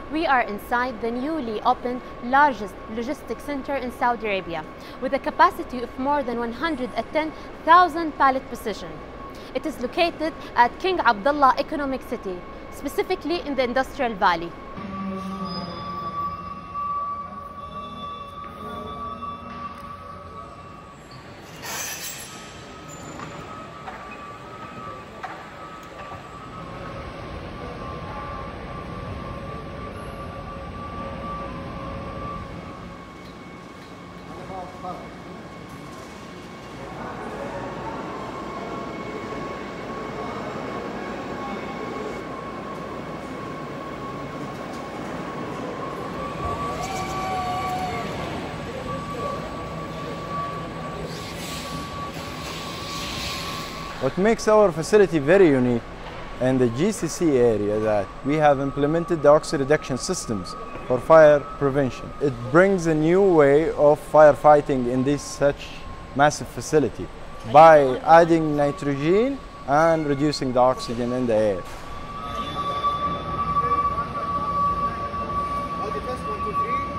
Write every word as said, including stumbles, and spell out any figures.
We are inside the newly opened largest logistics center in Saudi Arabia with a capacity of more than one hundred ten thousand pallet position. It is located at King Abdullah Economic City, specifically in the Industrial Valley. What makes our facility very unique in the G C C area that we have implemented the oxy reduction systems for fire prevention. It brings a new way of firefighting in this such massive facility by adding nitrogen and reducing the oxygen in the air. One, two, three.